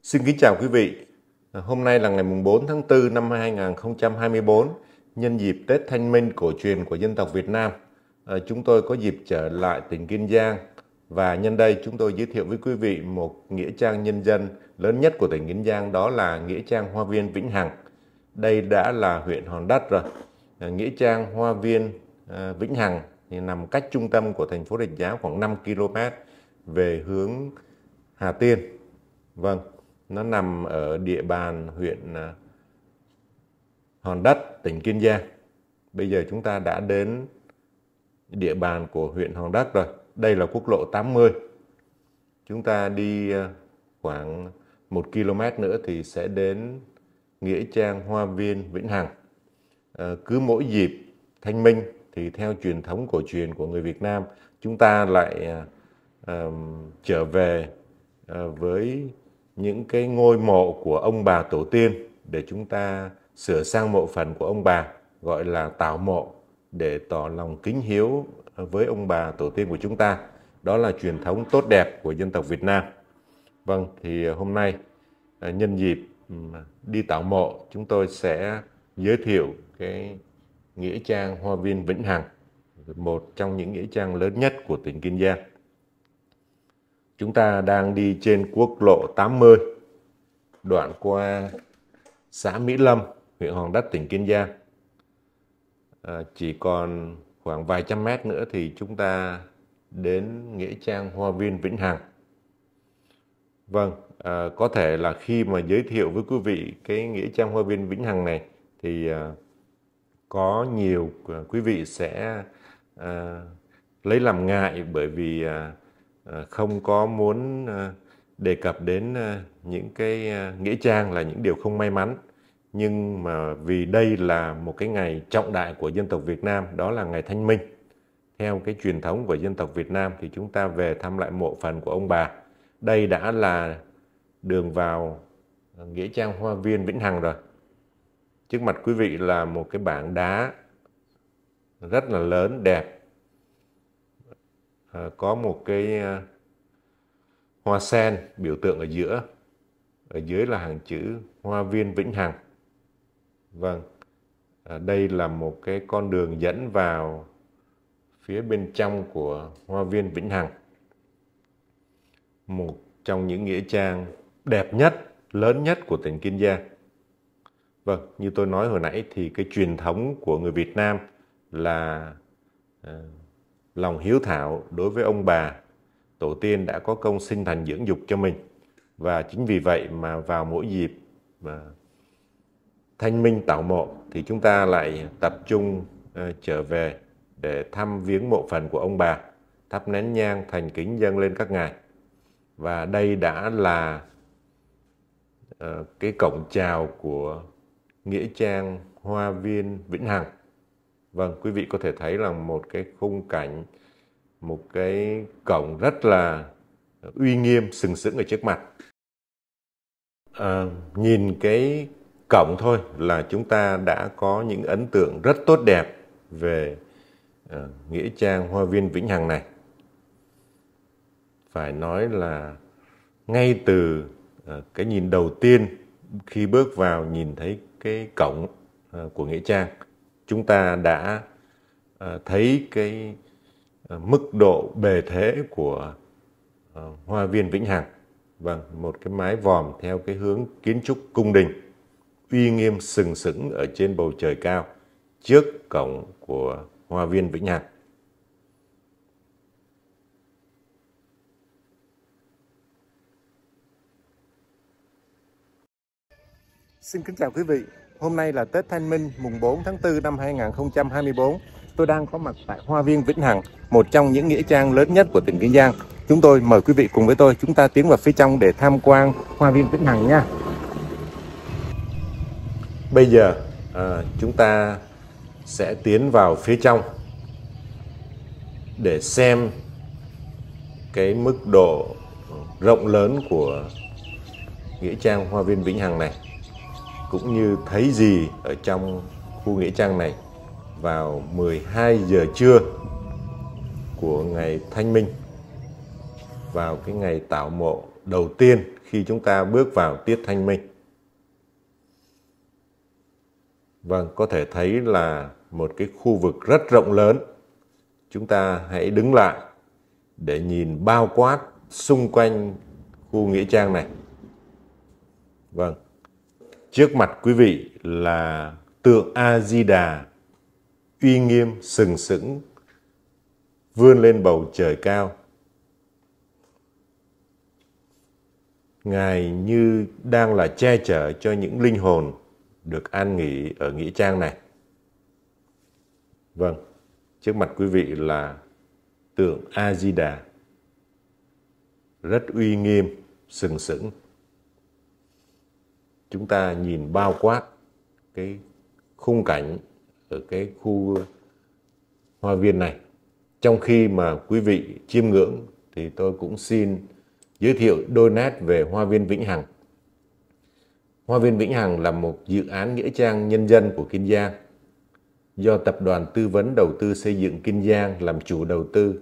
Xin kính chào quý vị. Hôm nay là ngày 4 tháng 4 năm 2024, nhân dịp Tết Thanh Minh cổ truyền của dân tộc Việt Nam. Chúng tôi có dịp trở lại tỉnh Kiên Giang và nhân đây chúng tôi giới thiệu với quý vị một nghĩa trang nhân dân lớn nhất của tỉnh Kiên Giang, đó là nghĩa trang Hoa Viên Vĩnh Hằng. Đây đã là huyện Hòn Đất rồi. Nghĩa trang Hoa Viên Vĩnh Hằng thì nằm cách trung tâm của thành phố Rạch Giá khoảng 5 km về hướng Hà Tiên. Vâng, nó nằm ở địa bàn huyện Hòn Đất, tỉnh Kiên Giang. Bây giờ chúng ta đã đến địa bàn của huyện Hòn Đất rồi. Đây là quốc lộ 80. Chúng ta đi khoảng 1 km nữa thì sẽ đến nghĩa trang Hoa Viên Vĩnh Hằng. Cứ mỗi dịp Thanh Minh thì theo truyền thống cổ truyền của người Việt Nam, chúng ta lại trở về với những cái ngôi mộ của ông bà tổ tiên để chúng ta sửa sang mộ phần của ông bà, gọi là tảo mộ, để tỏ lòng kính hiếu với ông bà tổ tiên của chúng ta. Đó là truyền thống tốt đẹp của dân tộc Việt Nam. Vâng, thì hôm nay nhân dịp đi tảo mộ, chúng tôi sẽ giới thiệu cái nghĩa trang Hoa Viên Vĩnh Hằng, một trong những nghĩa trang lớn nhất của tỉnh Kiên Giang. Chúng ta đang đi trên quốc lộ 80, đoạn qua xã Mỹ Lâm, huyện Hòn Đất, tỉnh Kiên Giang. Chỉ còn khoảng vài trăm mét nữa thì chúng ta đến nghĩa trang Hoa Viên Vĩnh Hằng. Vâng, có thể là khi mà giới thiệu với quý vị cái nghĩa trang Hoa Viên Vĩnh Hằng này thì có nhiều quý vị sẽ lấy làm ngại, bởi vì không có muốn đề cập đến những cái nghĩa trang là những điều không may mắn. Nhưng mà vì đây là một cái ngày trọng đại của dân tộc Việt Nam, đó là ngày Thanh Minh. Theo cái truyền thống của dân tộc Việt Nam thì chúng ta về thăm lại mộ phần của ông bà. Đây đã là đường vào nghĩa trang Hoa Viên Vĩnh Hằng rồi. Trước mặt quý vị là một cái bảng đá rất là lớn, đẹp. Có một cái hoa sen biểu tượng ở giữa. Ở dưới là hàng chữ Hoa Viên Vĩnh Hằng. Vâng, đây là một cái con đường dẫn vào phía bên trong của Hoa Viên Vĩnh Hằng. Một trong những nghĩa trang đẹp nhất, lớn nhất của tỉnh Kiên Giang. Vâng, như tôi nói hồi nãy thì cái truyền thống của người Việt Nam là lòng hiếu thảo đối với ông bà tổ tiên đã có công sinh thành dưỡng dục cho mình. Và chính vì vậy mà vào mỗi dịp Thanh Minh tảo mộ thì chúng ta lại tập trung trở về để thăm viếng mộ phần của ông bà, thắp nén nhang thành kính dâng lên các ngài. Và đây đã là cái cổng chào của nghĩa trang Hoa Viên Vĩnh Hằng. Vâng, quý vị có thể thấy là một cái khung cảnh, một cái cổng rất là uy nghiêm, sừng sững ở trước mặt. Nhìn cái cổng thôi là chúng ta đã có những ấn tượng rất tốt đẹp về nghĩa trang Hoa Viên Vĩnh Hằng này. Phải nói là ngay từ cái nhìn đầu tiên khi bước vào nhìn thấy cái cổng của nghĩa trang, chúng ta đã thấy cái mức độ bề thế của Hoa Viên Vĩnh Hằng. Vâng, một cái mái vòm theo cái hướng kiến trúc cung đình, uy nghiêm sừng sững ở trên bầu trời cao trước cổng của Hoa Viên Vĩnh Hằng. Xin kính chào quý vị. Hôm nay là Tết Thanh Minh mùng 4 tháng 4 năm 2024. Tôi đang có mặt tại Hoa Viên Vĩnh Hằng, một trong những nghĩa trang lớn nhất của tỉnh Kiên Giang. Chúng tôi mời quý vị cùng với tôi, chúng ta tiến vào phía trong để tham quan Hoa Viên Vĩnh Hằng nha. Bây giờ chúng ta sẽ tiến vào phía trong để xem cái mức độ rộng lớn của nghĩa trang Hoa Viên Vĩnh Hằng này, cũng như thấy gì ở trong khu nghĩa trang này vào 12 giờ trưa của ngày Thanh Minh, vào cái ngày tảo mộ đầu tiên khi chúng ta bước vào tiết Thanh Minh. Vâng, có thể thấy là một cái khu vực rất rộng lớn. Chúng ta hãy đứng lại để nhìn bao quát xung quanh khu nghĩa trang này. Vâng, trước mặt quý vị là tượng A Di Đà uy nghiêm sừng sững vươn lên bầu trời cao. Ngài như đang là che chở cho những linh hồn được an nghỉ ở nghĩa trang này. Vâng, trước mặt quý vị là tượng A Di Đà rất uy nghiêm sừng sững. Chúng ta nhìn bao quát cái khung cảnh ở cái khu hoa viên này. Trong khi mà quý vị chiêm ngưỡng thì tôi cũng xin giới thiệu đôi nét về Hoa viên Vĩnh Hằng. Hoa viên Vĩnh Hằng là một dự án nghĩa trang nhân dân của Kiên Giang do Tập đoàn Tư vấn Đầu tư Xây dựng Kiên Giang làm chủ đầu tư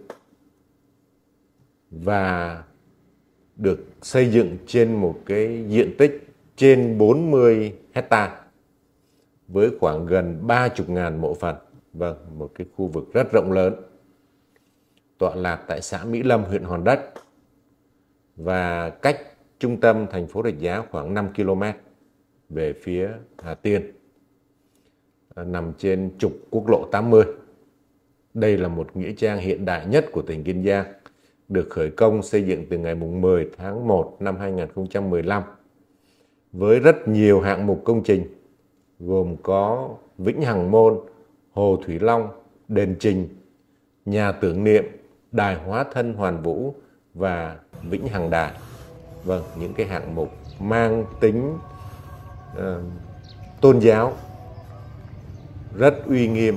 và được xây dựng trên một cái diện tích trên 40 hectare với khoảng gần 30.000 mộ phần. Vâng, một cái khu vực rất rộng lớn, tọa lạc tại xã Mỹ Lâm, huyện Hòn Đất và cách trung tâm thành phố Rạch Giá khoảng 5 km về phía Hà Tiên, nằm trên trục quốc lộ 80. Đây là một nghĩa trang hiện đại nhất của tỉnh Kiên Giang, được khởi công xây dựng từ ngày 10 tháng 1 năm 2015 với rất nhiều hạng mục công trình gồm có Vĩnh Hằng Môn, Hồ Thủy Long, đền Trình, nhà tưởng niệm, đài hóa thân Hoàn Vũ và Vĩnh Hằng Đài. Vâng, những cái hạng mục mang tính tôn giáo rất uy nghiêm,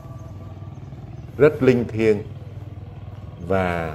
rất linh thiêng, và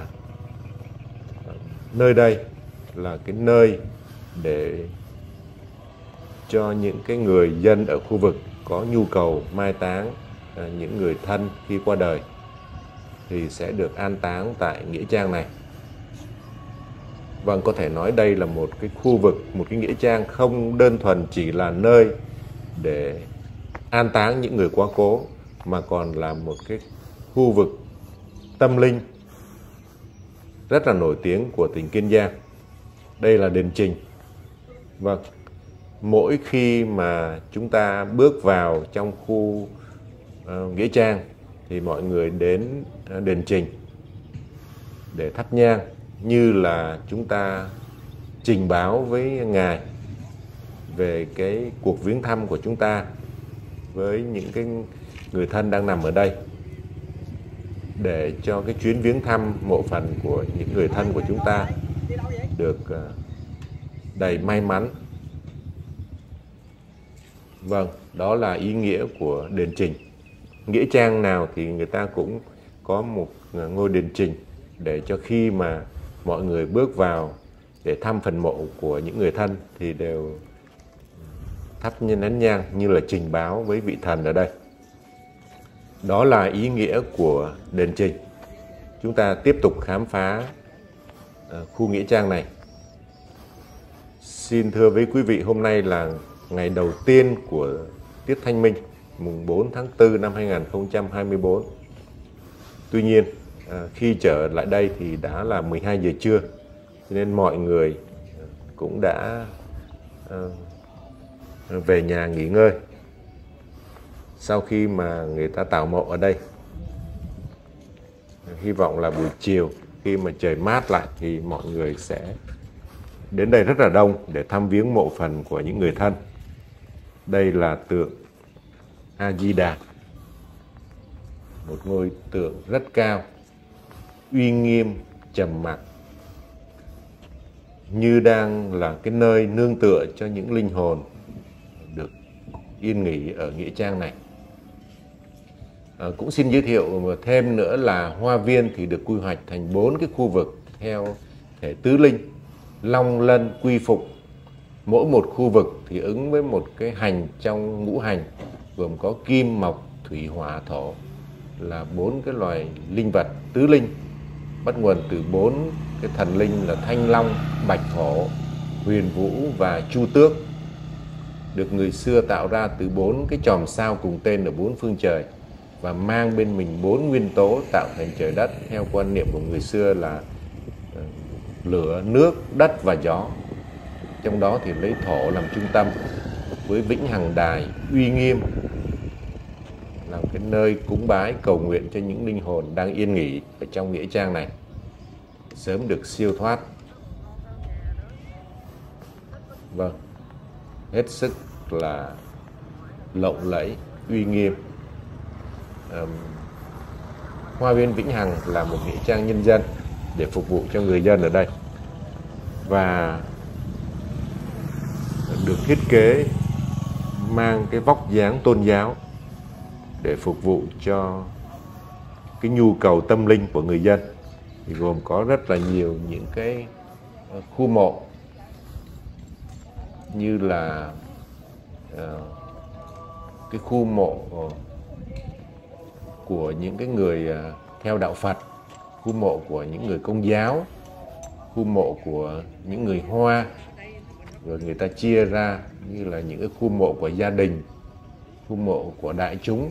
nơi đây là cái nơi để cho những cái người dân ở khu vực có nhu cầu mai táng những người thân khi qua đời thì sẽ được an táng tại nghĩa trang này. Vâng, có thể nói đây là một cái khu vực, một cái nghĩa trang không đơn thuần chỉ là nơi để an táng những người quá cố, mà còn là một cái khu vực tâm linh rất là nổi tiếng của tỉnh Kiên Giang. Đây là đền Trình. Vâng, mỗi khi mà chúng ta bước vào trong khu nghĩa trang thì mọi người đến đền Trình để thắp nhang, như là chúng ta trình báo với Ngài về cái cuộc viếng thăm của chúng ta với những cái người thân đang nằm ở đây, để cho cái chuyến viếng thăm mộ phần của những người thân của chúng ta được đầy may mắn. Vâng, đó là ý nghĩa của đền Trình. Nghĩa trang nào thì người ta cũng có một ngôi đền Trình để cho khi mà mọi người bước vào để thăm phần mộ của những người thân thì đều thắp nén nhang như là trình báo với vị thần ở đây. Đó là ý nghĩa của đền Trình. Chúng ta tiếp tục khám phá khu nghĩa trang này. Xin thưa với quý vị, hôm nay là ngày đầu tiên của tiết Thanh Minh, mùng 4 tháng 4 năm 2024. Tuy nhiên, khi trở lại đây thì đã là 12 giờ trưa, cho nên mọi người cũng đã về nhà nghỉ ngơi sau khi mà người ta tảo mộ ở đây. Hy vọng là buổi chiều khi mà trời mát lại thì mọi người sẽ đến đây rất là đông để thăm viếng mộ phần của những người thân. Đây là tượng A Di Đà, một ngôi tượng rất cao, uy nghiêm, trầm mặc, như đang là cái nơi nương tựa cho những linh hồn được yên nghỉ ở nghĩa trang này. Cũng xin giới thiệu thêm nữa là Hoa viên thì được quy hoạch thành 4 cái khu vực theo thể tứ linh, long lân quy phục. Mỗi một khu vực thì ứng với một cái hành trong ngũ hành, gồm có kim, mộc, thủy, hỏa, thổ, là 4 cái loài linh vật tứ linh, bắt nguồn từ 4 cái thần linh là Thanh Long, Bạch Hổ, Huyền Vũ và Chu Tước, được người xưa tạo ra từ 4 cái chòm sao cùng tên ở 4 phương trời và mang bên mình 4 nguyên tố tạo thành trời đất theo quan niệm của người xưa là lửa, nước, đất và gió. Trong đó thì lấy thổ làm trung tâm với Vĩnh Hằng Đài uy nghiêm làm cái nơi cúng bái cầu nguyện cho những linh hồn đang yên nghỉ ở trong nghĩa trang này sớm được siêu thoát. Vâng, hết sức là lộng lẫy, uy nghiêm. Hoa viên Vĩnh Hằng là một nghĩa trang nhân dân để phục vụ cho người dân ở đây và được thiết kế mang cái vóc dáng tôn giáo để phục vụ cho cái nhu cầu tâm linh của người dân, thì gồm có rất là nhiều những cái khu mộ như là cái khu mộ của những cái người theo đạo Phật, khu mộ của những người Công giáo, khu mộ của những người Hoa, rồi người ta chia ra như là những cái khu mộ của gia đình, khu mộ của đại chúng,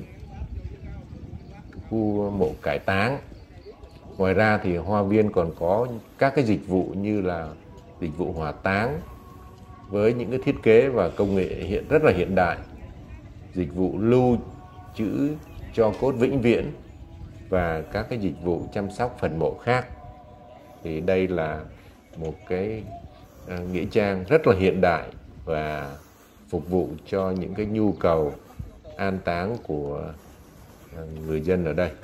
khu mộ cải táng. Ngoài ra thì hoa viên còn có các cái dịch vụ như là dịch vụ hỏa táng với những cái thiết kế và công nghệ rất là hiện đại, dịch vụ lưu trữ tro cốt vĩnh viễn và các cái dịch vụ chăm sóc phần mộ khác. Thì đây là một cái nghĩa trang rất là hiện đại và phục vụ cho những cái nhu cầu an táng của người dân ở đây.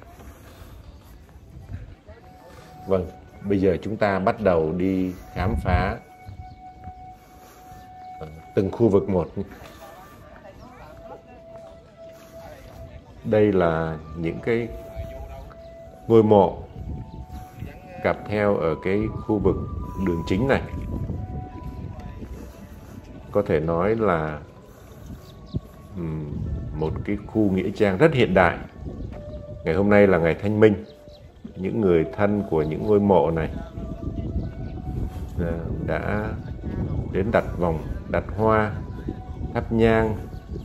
Vâng, bây giờ chúng ta bắt đầu đi khám phá từng khu vực một. Đây là những cái ngôi mộ cặp theo ở cái khu vực đường chính này. Có thể nói là một cái khu nghĩa trang rất hiện đại. Ngày hôm nay là ngày Thanh Minh. Những người thân của những ngôi mộ này đã đến đặt hoa, thắp nhang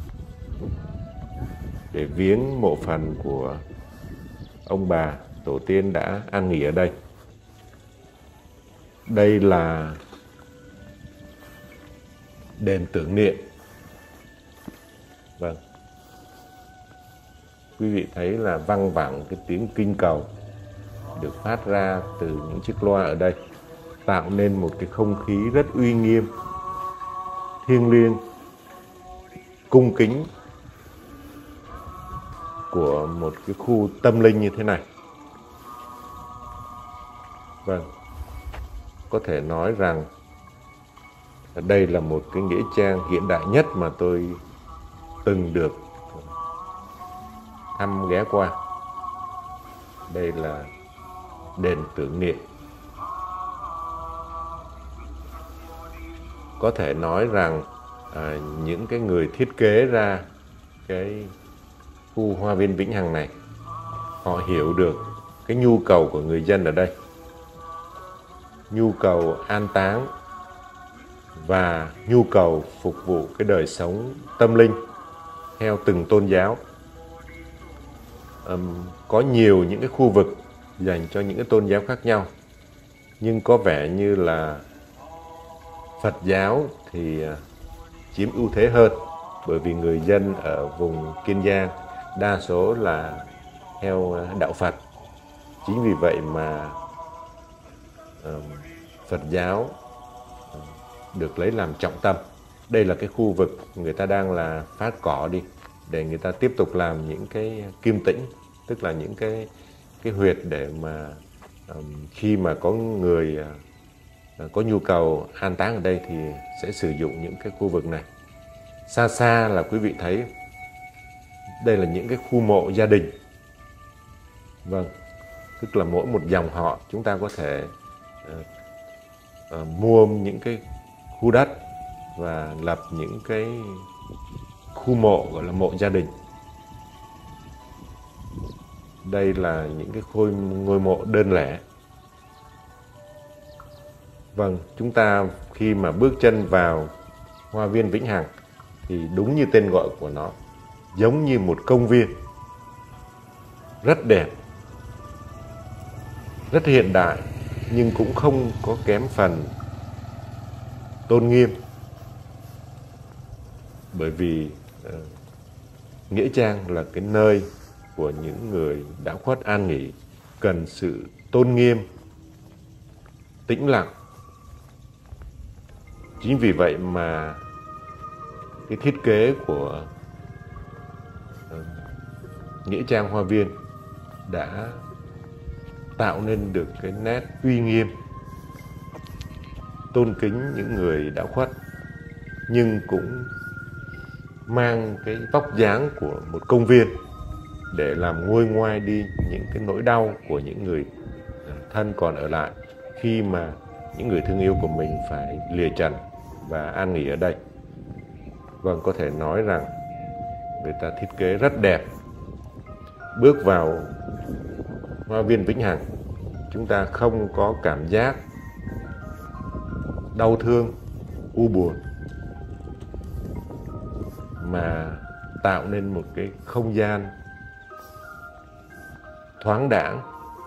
để viếng mộ phần của ông bà tổ tiên đã an nghỉ ở đây. Đây là đền tưởng niệm. Vâng, quý vị thấy là văng vẳng cái tiếng kinh cầu được phát ra từ những chiếc loa ở đây, tạo nên một cái không khí rất uy nghiêm, thiêng liêng, cung kính của một cái khu tâm linh như thế này. Vâng, có thể nói rằng đây là một cái nghĩa trang hiện đại nhất mà tôi từng được thăm ghé qua. Đây là đền tưởng niệm. Có thể nói rằng những cái người thiết kế ra cái khu hoa viên Vĩnh Hằng này, họ hiểu được cái nhu cầu của người dân ở đây, nhu cầu an táng và nhu cầu phục vụ cái đời sống tâm linh theo từng tôn giáo. Có nhiều những cái khu vực dành cho những cái tôn giáo khác nhau, nhưng có vẻ như là Phật giáo thì chiếm ưu thế hơn, bởi vì người dân ở vùng Kiên Giang đa số là theo đạo Phật. Chính vì vậy mà Phật giáo được lấy làm trọng tâm. Đây là cái khu vực người ta đang là phát cỏ đi để người ta tiếp tục làm những cái kim tĩnh, tức là những cái huyệt để mà khi mà có người có nhu cầu an táng ở đây thì sẽ sử dụng những cái khu vực này. Xa xa là quý vị thấy đây là những cái khu mộ gia đình. Vâng, tức là mỗi một dòng họ chúng ta có thể mua những cái khu đất và lập những cái khu mộ gọi là mộ gia đình. Đây là những cái ngôi mộ đơn lẻ. Vâng, chúng ta khi mà bước chân vào Hoa viên Vĩnh Hằng thì đúng như tên gọi của nó, giống như một công viên rất đẹp, rất hiện đại, nhưng cũng không có kém phần tôn nghiêm. Bởi vì Nghĩa Trang là cái nơi của những người đã khuất an nghỉ, cần sự tôn nghiêm, tĩnh lặng. Chính vì vậy mà cái thiết kế của Nghĩa Trang Hoa Viên đã tạo nên được cái nét uy nghiêm, tôn kính những người đã khuất, nhưng cũng mang cái vóc dáng của một công viên để làm nguôi ngoai đi những cái nỗi đau của những người thân còn ở lại khi mà những người thương yêu của mình phải lìa trần và an nghỉ ở đây. Vâng, có thể nói rằng người ta thiết kế rất đẹp. Bước vào Hoa viên Vĩnh Hằng, chúng ta không có cảm giác đau thương, u buồn, mà tạo nên một cái không gian thoáng đãng,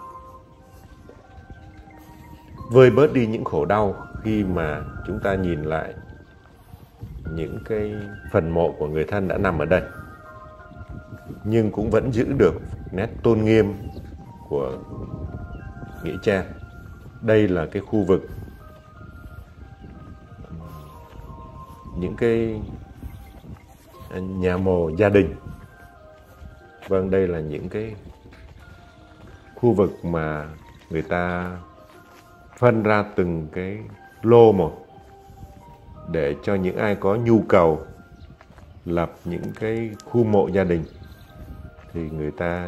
vơi bớt đi những khổ đau khi mà chúng ta nhìn lại những cái phần mộ của người thân đã nằm ở đây, nhưng cũng vẫn giữ được nét tôn nghiêm của Nghĩa Trang. Đây là cái khu vực những cái nhà mồ gia đình. Vâng, đây là những cái khu vực mà người ta phân ra từng cái lô một để cho những ai có nhu cầu lập những cái khu mộ gia đình thì người ta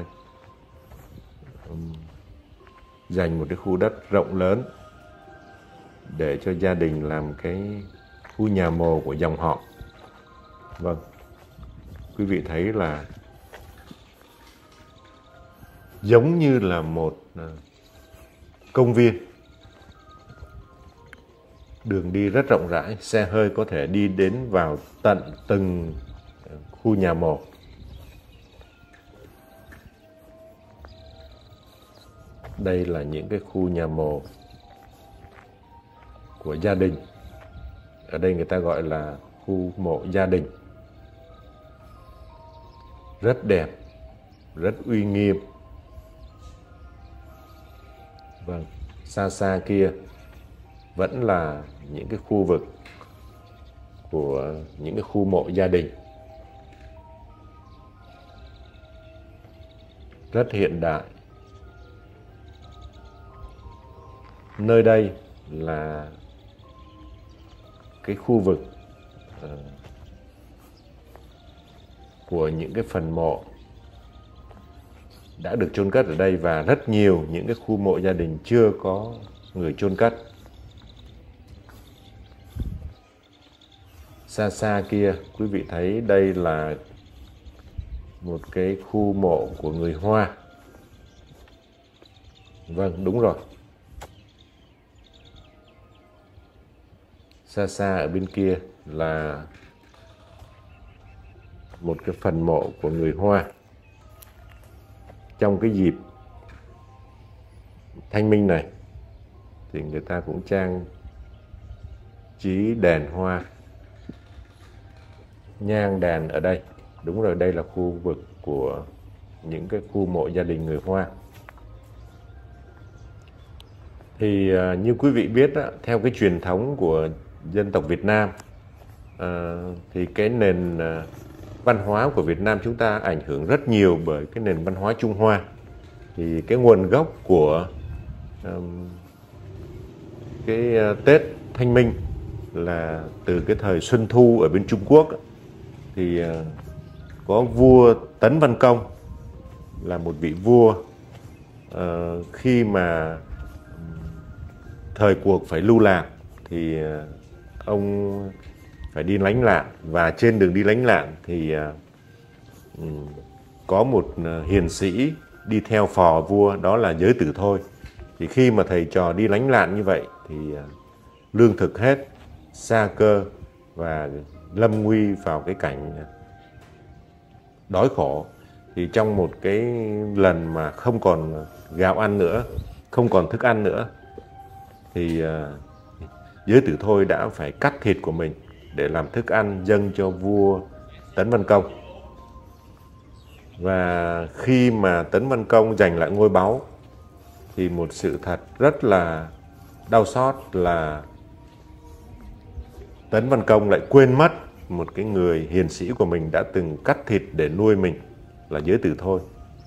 dành một cái khu đất rộng lớn để cho gia đình làm cái khu nhà mồ của dòng họ. Vâng, quý vị thấy là giống như là một công viên, đường đi rất rộng rãi, xe hơi có thể đi đến vào tận từng khu nhà mồ. Đây là những cái khu nhà mồ của gia đình. Ở đây người ta gọi là khu mộ gia đình. Rất đẹp, rất uy nghiêm. Vâng, xa xa kia vẫn là những cái khu vực của những cái khu mộ gia đình. Rất hiện đại. Nơi đây là cái khu vực của những cái phần mộ đã được chôn cất ở đây, và rất nhiều những cái khu mộ gia đình chưa có người chôn cất. Xa xa kia quý vị thấy đây là một cái khu mộ của người Hoa. Vâng, đúng rồi. Xa xa ở bên kia là một cái phần mộ của người Hoa. Trong cái dịp Thanh Minh này thì người ta cũng trang trí đèn hoa, nhang đèn ở đây. Đúng rồi, đây là khu vực của những cái khu mộ gia đình người Hoa. Thì như quý vị biết đó, theo cái truyền thống của dân tộc Việt Nam, thì cái nền văn hóa của Việt Nam chúng ta ảnh hưởng rất nhiều bởi cái nền văn hóa Trung Hoa. Thì cái nguồn gốc của cái Tết Thanh Minh là từ cái thời Xuân Thu ở bên Trung Quốc. Thì có vua Tấn Văn Công là một vị vua khi mà thời cuộc phải lưu lạc thì ông phải đi lánh nạn, và trên đường đi lánh nạn thì có một hiền sĩ đi theo phò vua, đó là Giới Tử Thôi. Thì khi mà thầy trò đi lánh nạn như vậy thì lương thực hết, sa cơ và lâm nguy vào cái cảnh đói khổ. Thì trong một cái lần mà không còn gạo ăn nữa, không còn thức ăn nữa, thì Giới Tử Thôi đã phải cắt thịt của mình để làm thức ăn dâng cho vua Tấn Văn Công. Và khi mà Tấn Văn Công giành lại ngôi báu thì một sự thật rất là đau xót là Tấn Văn Công lại quên mất một cái người hiền sĩ của mình đã từng cắt thịt để nuôi mình là Giới Tử Thôi.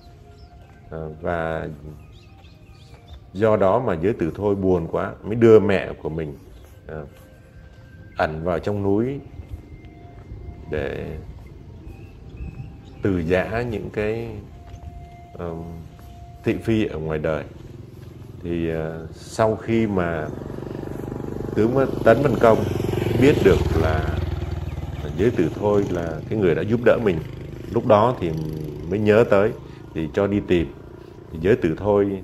Và do đó mà Giới Tử Thôi buồn quá mới đưa mẹ của mình ẩn vào trong núi để từ giã những cái thị phi ở ngoài đời. Thì sau khi mà tướng Tấn Văn Công biết được là Giới Tử Thôi là cái người đã giúp đỡ mình, lúc đó thì mới nhớ tới, thì cho đi tìm. Thì Giới Tử Thôi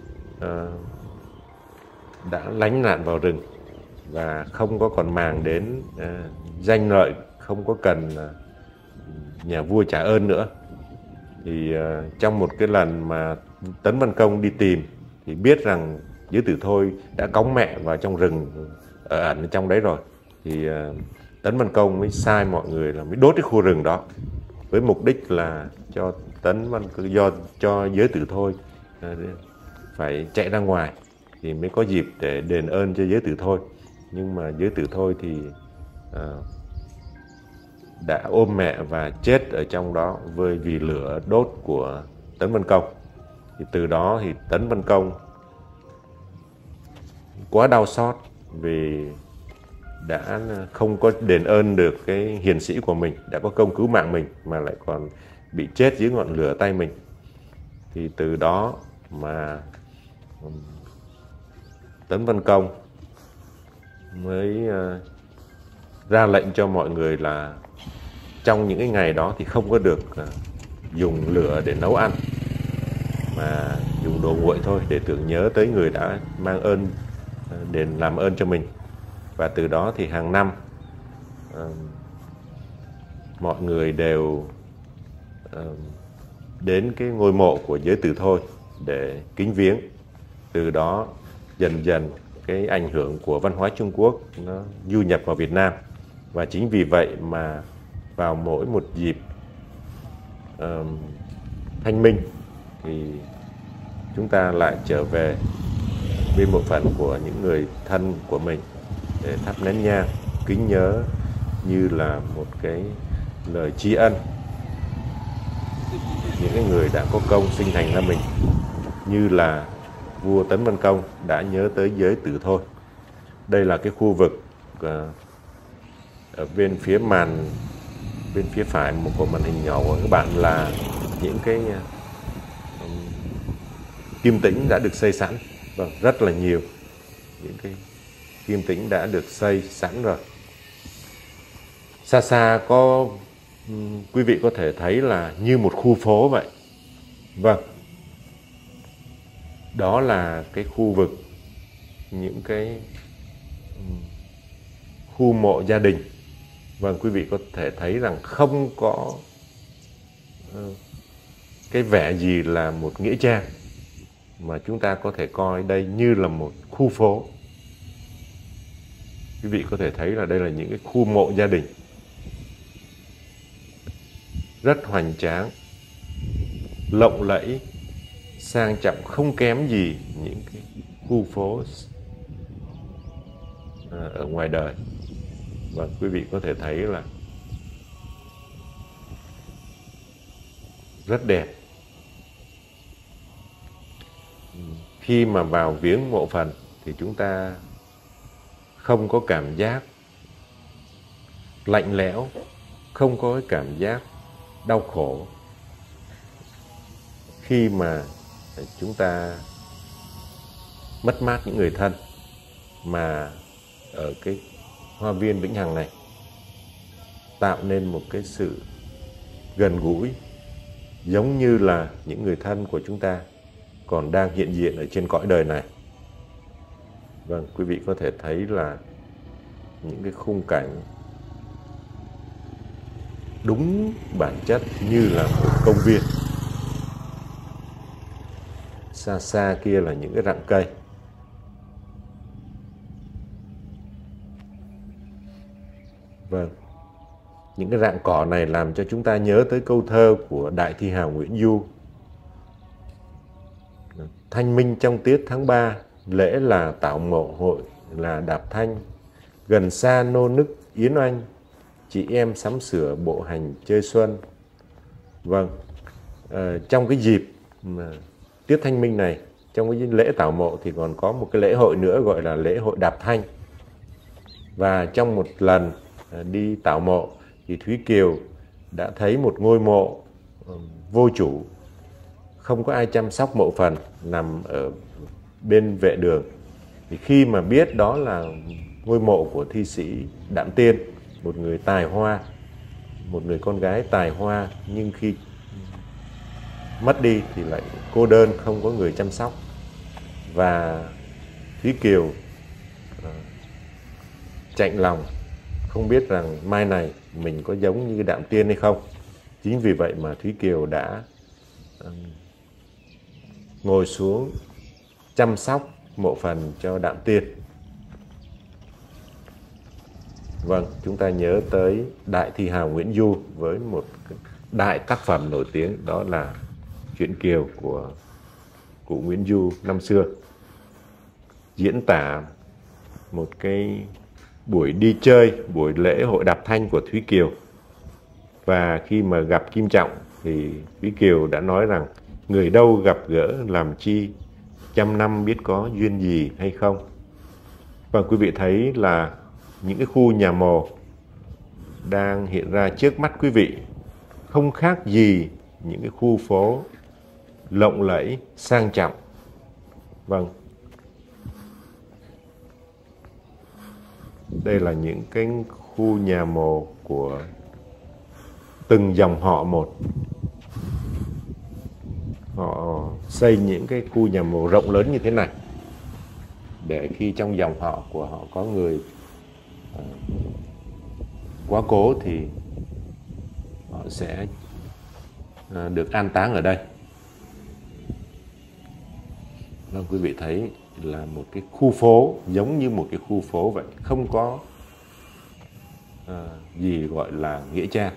đã lánh nạn vào rừng và không có còn màng đến danh lợi, không có cần nhà vua trả ơn nữa. Thì trong một cái lần mà Tấn Văn Công đi tìm thì biết rằng Giới Tử Thôi đã cõng mẹ vào trong rừng ở ẩn trong đấy rồi. Thì Tấn Văn Công mới sai mọi người là mới đốt cái khu rừng đó với mục đích là cho cho Giới Tử Thôi phải chạy ra ngoài thì mới có dịp để đền ơn cho Giới Tử Thôi. Nhưng mà Giới Tử Thôi thì đã ôm mẹ và chết ở trong đó vì lửa đốt của Tấn Văn Công. Thì từ đó thì Tấn Văn Công quá đau xót vì đã không có đền ơn được cái hiền sĩ của mình, đã có công cứu mạng mình mà lại còn bị chết dưới ngọn lửa tay mình. Thì từ đó mà Tấn Văn Công mới ra lệnh cho mọi người là trong những cái ngày đó thì không có được dùng lửa để nấu ăn, mà dùng đồ nguội thôi để tưởng nhớ tới người đã mang ơn, để làm ơn cho mình. Và từ đó thì hàng năm mọi người đều đến cái ngôi mộ của Giới Tử Thôi để kính viếng. Từ đó dần dần cái ảnh hưởng của văn hóa Trung Quốc nó du nhập vào Việt Nam. Và chính vì vậy mà vào mỗi một dịp Thanh Minh thì chúng ta lại trở về bên bộ phận của những người thân của mình để thắp nén nhang kính nhớ, như là một cái lời tri ân những cái người đã có công sinh thành ra mình, như là vua Tấn Văn Công đã nhớ tới Giới Tử Thôi. Đây là cái khu vực ở bên phía phải của màn hình nhỏ của các bạn là những cái kim tĩnh đã được xây sẵn. Vâng, rất là nhiều những cái kim tĩnh đã được xây sẵn rồi. Xa xa có quý vị có thể thấy là như một khu phố vậy. Vâng, đó là cái khu vực những cái khu mộ gia đình. Vâng, quý vị có thể thấy rằng không có cái vẻ gì là một nghĩa trang, mà chúng ta có thể coi đây như là một khu phố. Quý vị có thể thấy là đây là những cái khu mộ gia đình rất hoành tráng, lộng lẫy, sang trọng, không kém gì những cái khu phố ở ngoài đời. Và quý vị có thể thấy là rất đẹp. Khi mà vào viếng mộ phần thì chúng ta không có cảm giác lạnh lẽo, không có cái cảm giác đau khổ khi mà chúng ta mất mát những người thân, mà ở cái hoa viên Vĩnh Hằng này tạo nên một cái sự gần gũi, giống như là những người thân của chúng ta còn đang hiện diện ở trên cõi đời này. Vâng, quý vị có thể thấy là những cái khung cảnh đúng bản chất như là một công viên. Xa xa kia là những cái rặng cây. Vâng, những cái rặng cỏ này làm cho chúng ta nhớ tới câu thơ của đại thi hào Nguyễn Du: thanh minh trong tiết tháng 3, lễ là tảo mộ, hội là đạp thanh, gần xa nô nức yến oanh, chị em sắm sửa bộ hành chơi xuân. Vâng, trong cái dịp tiết thanh minh này, trong cái lễ tảo mộ thì còn có một cái lễ hội nữa gọi là lễ hội đạp thanh. Và trong một lần đi tảo mộ thì Thúy Kiều đã thấy một ngôi mộ vô chủ, không có ai chăm sóc mộ phần, nằm ở bên vệ đường. Thì khi mà biết đó là ngôi mộ của thi sĩ Đạm Tiên, một người tài hoa, một người con gái tài hoa, nhưng khi mất đi thì lại cô đơn, không có người chăm sóc. Và Thúy Kiều chạnh lòng, không biết rằng mai này mình có giống như Đạm Tiên hay không. Chính vì vậy mà Thúy Kiều đã ngồi xuống chăm sóc mộ phần cho Đạm Tiên. Vâng, chúng ta nhớ tới đại thi hào Nguyễn Du với một đại tác phẩm nổi tiếng, đó là Truyện Kiều của cụ Nguyễn Du năm xưa, diễn tả một cái buổi đi chơi, buổi lễ hội đạp thanh của Thúy Kiều. Và khi mà gặp Kim Trọng thì Thúy Kiều đã nói rằng: người đâu gặp gỡ làm chi, trăm năm biết có duyên gì hay không. Và quý vị thấy là những cái khu nhà mồ đang hiện ra trước mắt quý vị không khác gì những cái khu phố lộng lẫy, sang trọng. Vâng, đây là những cái khu nhà mồ của từng dòng họ một. Họ xây những cái khu nhà mồ rộng lớn như thế này để khi trong dòng họ của họ có người quá cố thì họ sẽ được an táng ở đây. Vâng, quý vị thấy là một cái khu phố giống như một cái khu phố vậy, không có gì gọi là nghĩa trang.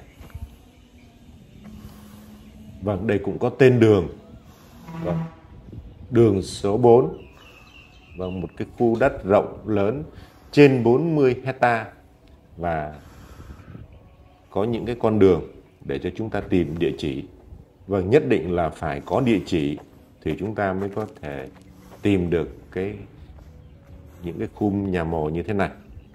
Vâng, đây cũng có tên đường. Vâng, đường số 4. Vâng, một cái khu đất rộng lớn trên 40 hecta và có những cái con đường để cho chúng ta tìm địa chỉ. Vâng, nhất định là phải có địa chỉ thì chúng ta mới có thể tìm được những cái khu nhà mồ như thế này.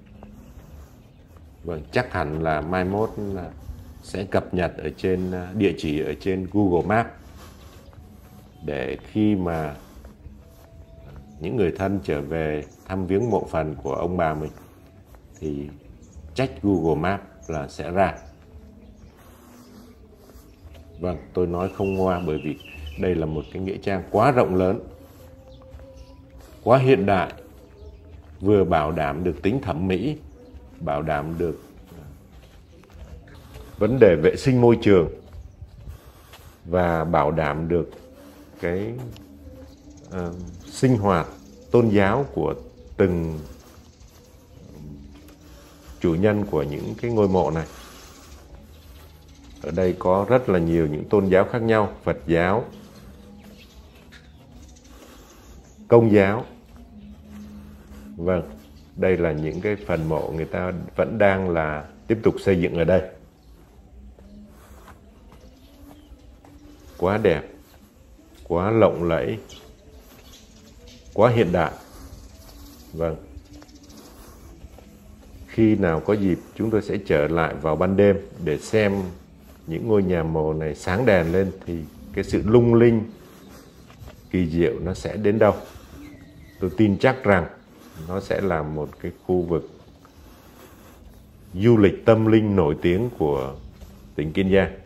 Vâng, chắc hẳn là mai mốt là sẽ cập nhật ở trên địa chỉ ở trên Google Maps, để khi mà những người thân trở về thăm viếng mộ phần của ông bà mình thì check Google Maps là sẽ ra. Vâng, tôi nói không ngoa bởi vì đây là một cái nghĩa trang quá rộng lớn, quá hiện đại, vừa bảo đảm được tính thẩm mỹ, bảo đảm được vấn đề vệ sinh môi trường và bảo đảm được cái sinh hoạt tôn giáo của từng chủ nhân của những cái ngôi mộ này. Ở đây có rất là nhiều những tôn giáo khác nhau: Phật giáo, Công giáo. Vâng, đây là những cái phần mộ người ta vẫn đang là tiếp tục xây dựng ở đây. Quá đẹp, quá lộng lẫy, quá hiện đại. Vâng, khi nào có dịp chúng tôi sẽ trở lại vào ban đêm để xem những ngôi nhà mồ này sáng đèn lên thì cái sự lung linh kỳ diệu nó sẽ đến đâu. Tôi tin chắc rằng nó sẽ là một cái khu vực du lịch tâm linh nổi tiếng của tỉnh Kiên Giang.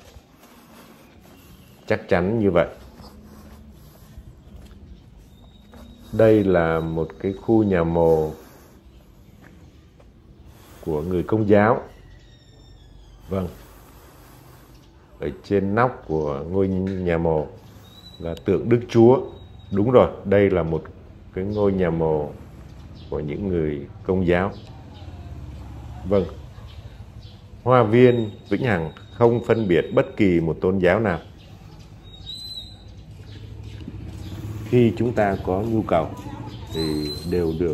Chắc chắn như vậy. Đây là một cái khu nhà mồ của người Công giáo. Vâng, ở trên nóc của ngôi nhà mồ là tượng Đức Chúa. Đúng rồi, đây là một cái ngôi nhà mồ của những người Công giáo. Vâng, Hoa viên Vĩnh Hằng không phân biệt bất kỳ một tôn giáo nào. Khi chúng ta có nhu cầu thì đều được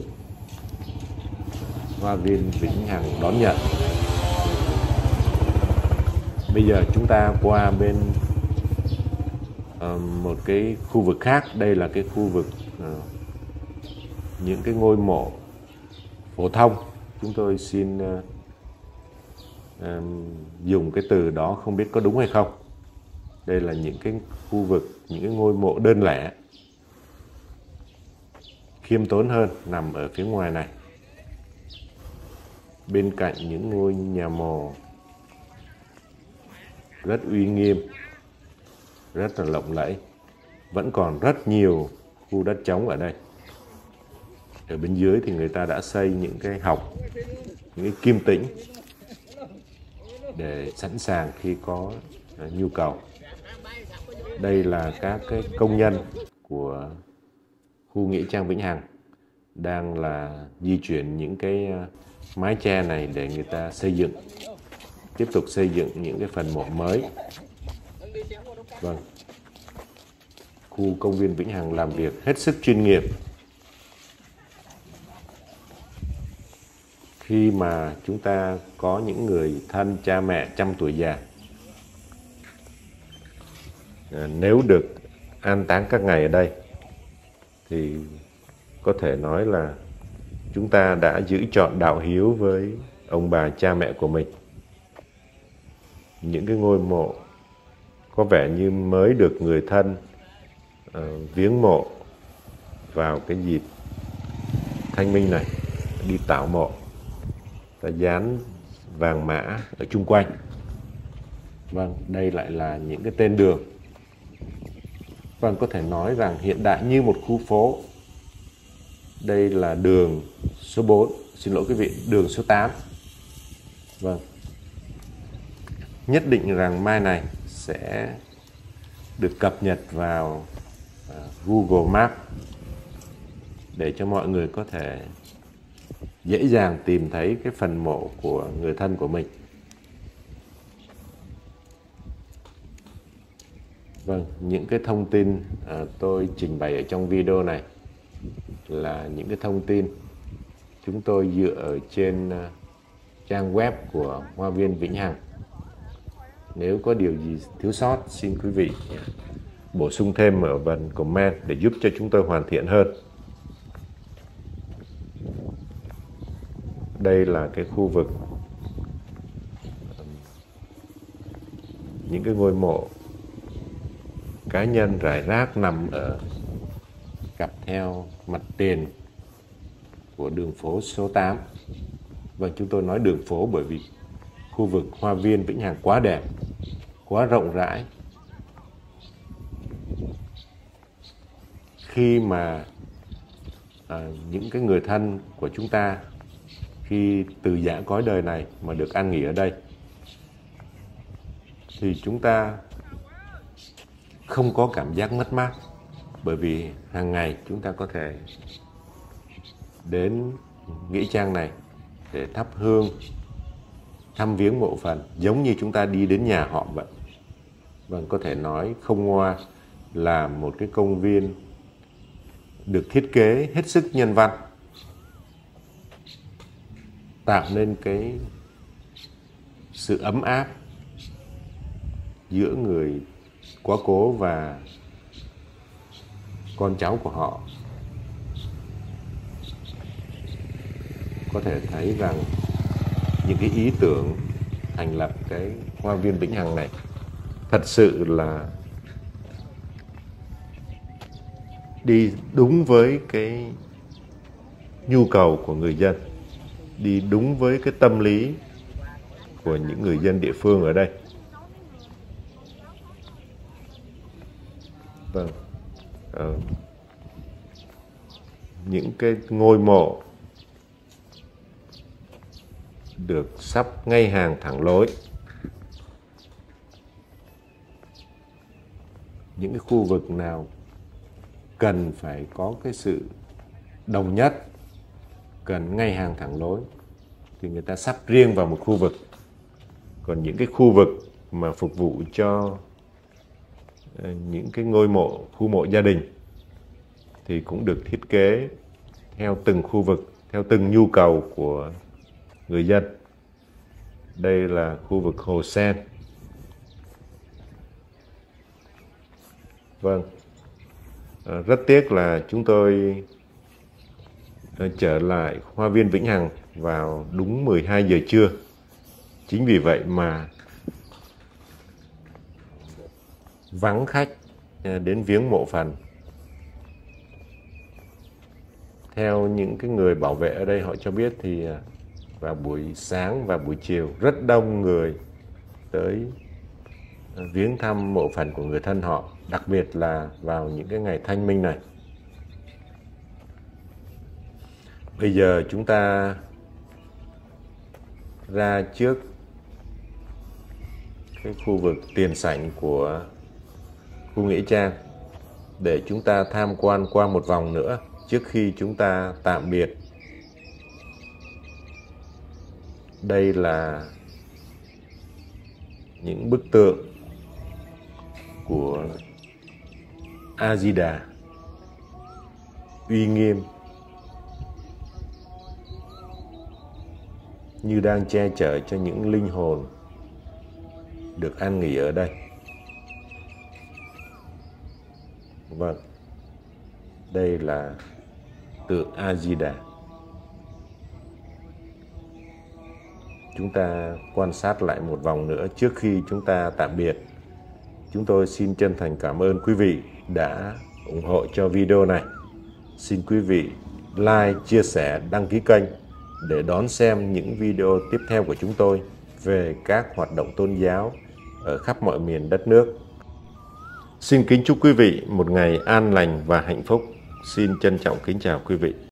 Hoa viên Vĩnh Hằng đón nhận. Bây giờ chúng ta qua bên một cái khu vực khác. Đây là cái khu vực những cái ngôi mộ phổ thông. Chúng tôi xin dùng cái từ đó không biết có đúng hay không. Đây là những cái khu vực, những cái ngôi mộ đơn lẻ, khiêm tốn hơn, nằm ở phía ngoài này, bên cạnh những ngôi nhà mồ rất uy nghiêm, rất là lộng lẫy. Vẫn còn rất nhiều khu đất trống ở đây. Ở bên dưới thì người ta đã xây những cái hộc, những cái kim tĩnh để sẵn sàng khi có nhu cầu. Đây là các cái công nhân của khu nghĩa trang Vĩnh Hằng đang là di chuyển những cái mái che này để người ta xây dựng, tiếp tục xây dựng những cái phần mộ mới. Vâng, khu công viên Vĩnh Hằng làm việc hết sức chuyên nghiệp. Khi mà chúng ta có những người thân, cha mẹ trăm tuổi già, nếu được an táng các ngày ở đây thì có thể nói là chúng ta đã giữ trọn đạo hiếu với ông bà cha mẹ của mình. Những cái ngôi mộ có vẻ như mới được người thân viếng mộ vào cái dịp Thanh Minh này, đi tảo mộ, ta dán vàng mã ở chung quanh. Vâng, đây lại là những cái tên đường. Vâng, có thể nói rằng hiện đại như một khu phố. Đây là đường số 4, xin lỗi quý vị, đường số 8. Vâng, nhất định rằng mai này sẽ được cập nhật vào Google Maps để cho mọi người có thể dễ dàng tìm thấy cái phần mộ của người thân của mình. Vâng, những cái thông tin tôi trình bày ở trong video này là những cái thông tin chúng tôi dựa ở trên trang web của Hoa viên Vĩnh Hằng. Nếu có điều gì thiếu sót, xin quý vị bổ sung thêm ở phần comment để giúp cho chúng tôi hoàn thiện hơn. Đây là cái khu vực những cái ngôi mộ cá nhân rải rác nằm ở cặp theo mặt tiền của đường phố số 8. Và chúng tôi nói đường phố bởi vì khu vực Hoa viên Vĩnh Hằng quá đẹp, quá rộng rãi. Khi mà những cái người thân của chúng ta khi từ giã cõi đời này mà được an nghỉ ở đây thì chúng ta không có cảm giác mất mát, bởi vì hàng ngày chúng ta có thể đến nghĩa trang này để thắp hương, thăm viếng mộ phần, giống như chúng ta đi đến nhà họ vậy. Vâng, có thể nói không ngoa là một cái công viên được thiết kế hết sức nhân văn, tạo nên cái sự ấm áp giữa người quá cố và con cháu của họ. Có thể thấy rằng những cái ý tưởng thành lập cái Hoa viên Vĩnh Hằng này thật sự là đi đúng với cái nhu cầu của người dân, đi đúng với cái tâm lý của những người dân địa phương ở đây. Vâng, những cái ngôi mộ được sắp ngay hàng thẳng lối. Những cái khu vực nào cần phải có cái sự đồng nhất, cần ngay hàng thẳng lối, thì người ta sắp riêng vào một khu vực. Còn những cái khu vực mà phục vụ cho những cái ngôi mộ, khu mộ gia đình thì cũng được thiết kế theo từng khu vực, theo từng nhu cầu của người dân. Đây là khu vực Hồ Sen. Vâng, rất tiếc là chúng tôi trở lại Hoa viên Vĩnh Hằng vào đúng 12 giờ trưa. Chính vì vậy mà vắng khách đến viếng mộ phần. Theo những cái người bảo vệ ở đây họ cho biết thì vào buổi sáng và buổi chiều rất đông người tới viếng thăm mộ phần của người thân họ, đặc biệt là vào những cái ngày Thanh Minh này. Bây giờ chúng ta ra trước cái khu vực tiền sảnh của khu nghĩa trang để chúng ta tham quan qua một vòng nữa trước khi chúng ta tạm biệt. Đây là những bức tượng của A Di Đà uy nghiêm như đang che chở cho những linh hồn được an nghỉ ở đây. Vâng, đây là tượng A Di Đà. Chúng ta quan sát lại một vòng nữa trước khi chúng ta tạm biệt. Chúng tôi xin chân thành cảm ơn quý vị đã ủng hộ cho video này. Xin quý vị like, chia sẻ, đăng ký kênh để đón xem những video tiếp theo của chúng tôi về các hoạt động tôn giáo ở khắp mọi miền đất nước. Xin kính chúc quý vị một ngày an lành và hạnh phúc. Xin trân trọng kính chào quý vị.